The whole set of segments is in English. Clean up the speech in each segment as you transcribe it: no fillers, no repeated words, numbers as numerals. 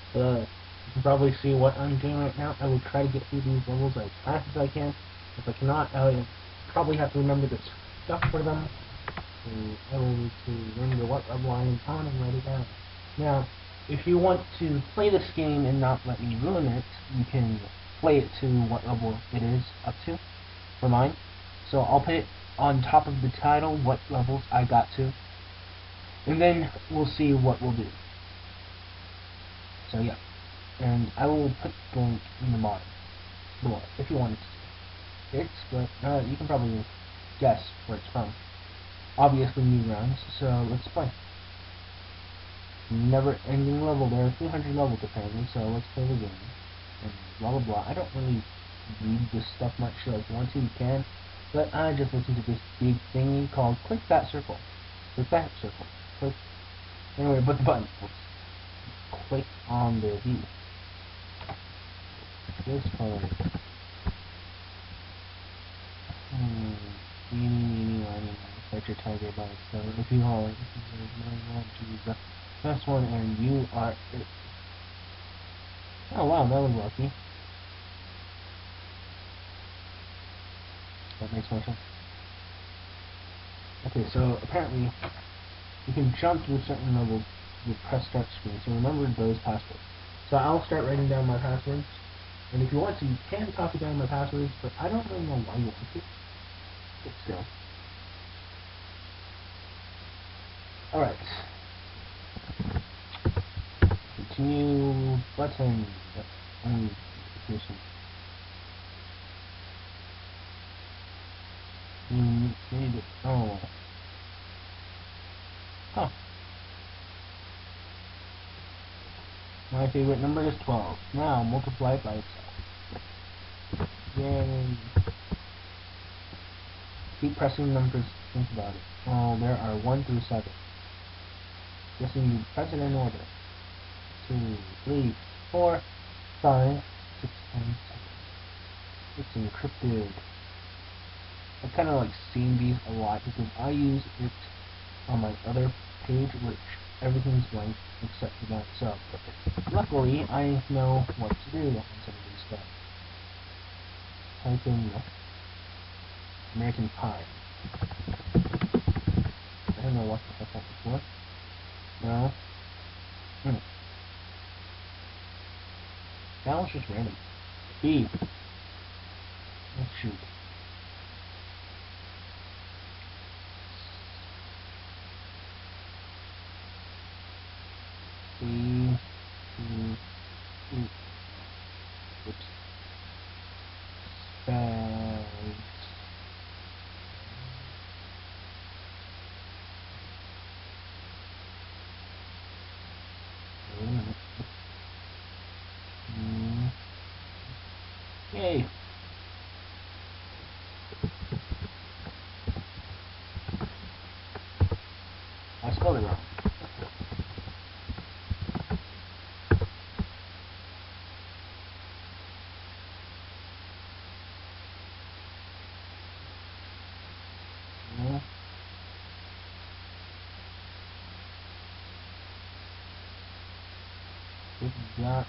You can probably see what I'm doing right now. I will try to get through these levels as fast as I can. If I cannot, I probably have to remember the stuff for them. So I will need to remember what level I am on and write it down. Now, if you want to play this game and not let me ruin it, you can play it to what level it is up to for mine. So I'll put it on top of the title, what levels I got to, and then we'll see what we'll do. So yeah, and I will put the link in the bottom below if you wanted to see it. But you can probably guess where it's from. Obviously Newgrounds, so let's play. Never-ending level. There are 300 levels apparently, so let's play the game. And blah blah blah. I don't really read this stuff much, so if you want to, you can. But I just listen to this big thingy called click that circle. Click that circle. Click. Anyway, but the button. Let's click on the view. This color. Set your target by so if you hold choose the best one and you are it. Oh wow, that was lucky. That makes more sense. Okay, so apparently you can jump to a certain level with press start screen, so remember those passwords. So I'll start writing down my passwords, and if you want to, you can copy down my passwords, but I don't really know why you want to. But still. Alright. Continue button. Notification. Need it. Oh. Huh. My favorite number is 12. Now multiply it by itself. Yay. Keep pressing numbers. Think about it. Oh, there are 1 through 7. Guessing you press it in order. 2, 3, 4, 5, 6, 7. It's encrypted. I kind of like seeing these a lot because I use it on my other page, which everything's blank except for that. So, luckily, I know what to do on some of these stuff. Type in American Pie. I don't know what the heck that was for. No. That was just random. B. Let's shoot. C. Oops. Space. Yay. I spelled it wrong. This is not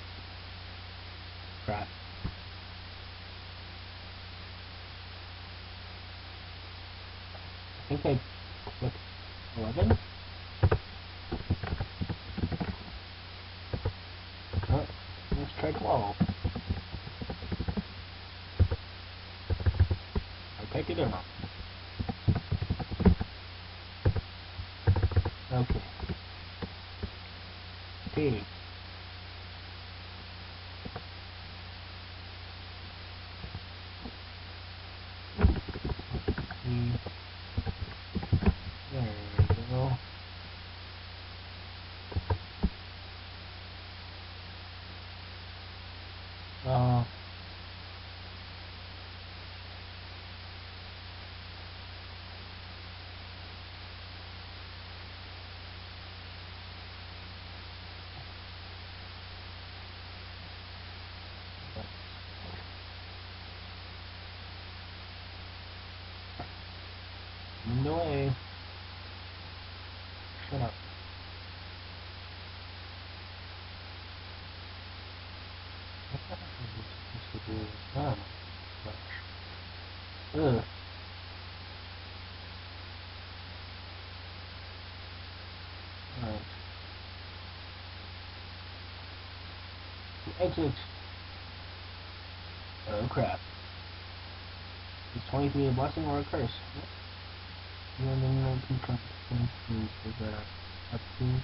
crap. I think I clicked 11. Oh, let's try 12. I typed it in wrong. Okay. T. There we go. Uh, What am I supposed to do? Oh my gosh. Ugh. Alright. Exit. Oh crap. Is 23 a blessing or a curse? What? Yeah, then no consequences is up to.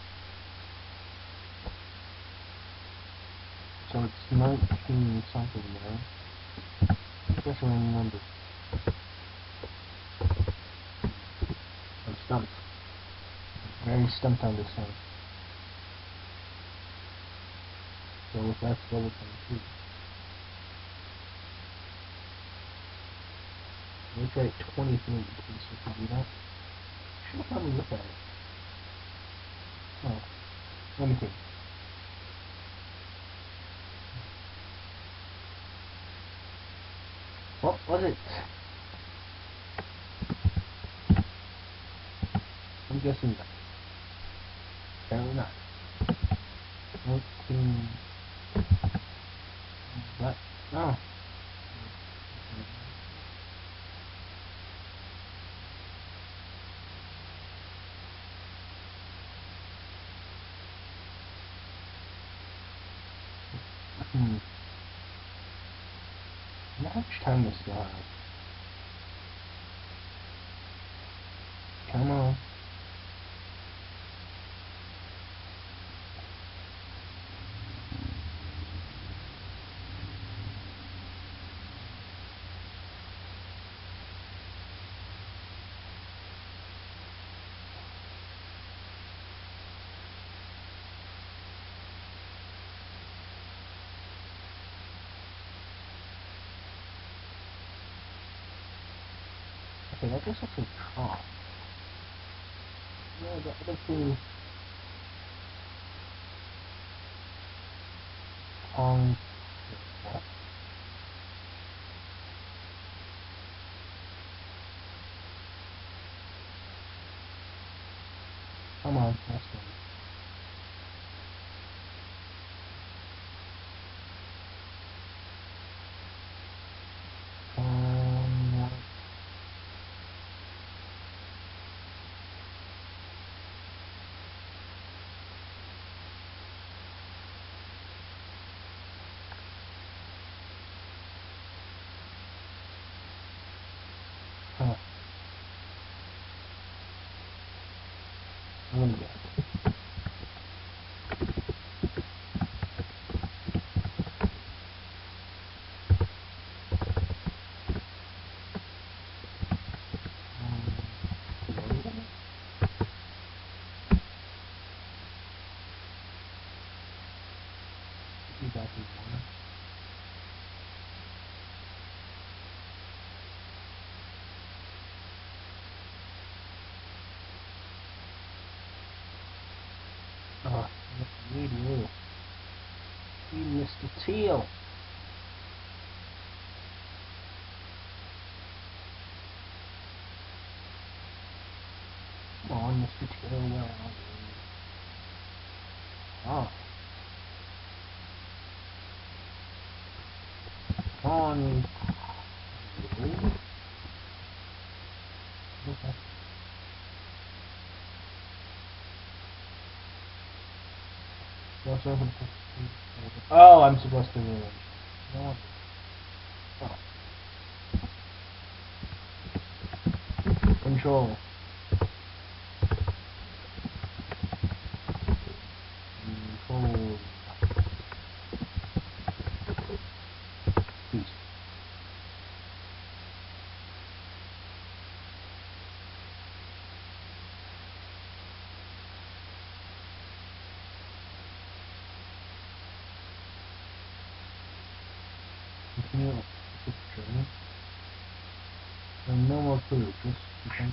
So it's 19 something there. I guess I remember. I'm stumped. Very stumped on this one. So if that's level 22. Let's write 23 in case we can do that. Should probably look at it. Oh, let me think. What was it? I'm guessing that. Apparently not. 14. What? No. How much time does still have? Come on. Okay, that just looks like calm. No, the other two Kong. What? Come on, that's one. What? Huh. I'm gonna guess. Exactly one. Oh, you. You Mr. Teal. Come on, Mr. Teal, where are you? Oh. Come on. You. Okay. Oh, I'm supposed to rearrange. No wonder. Oh. Control. Control. Peace. Continue picture. And no more clue, just something.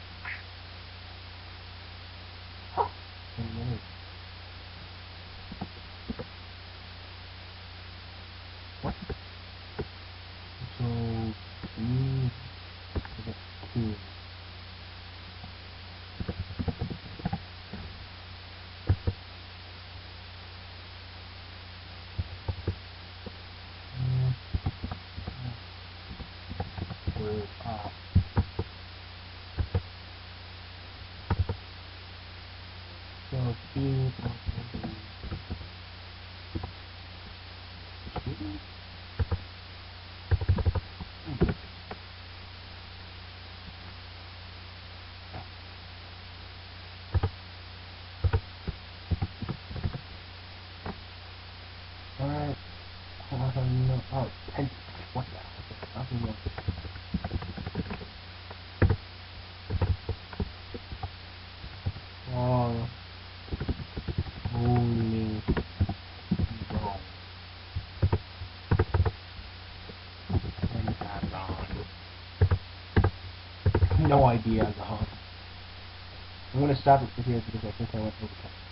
What? So, you get two. Alright. No. Oh, 10. What the hell? Nothing wrong. Oh. Holy. No. No idea, Zahn. I'm gonna stop it here because I think I went over time.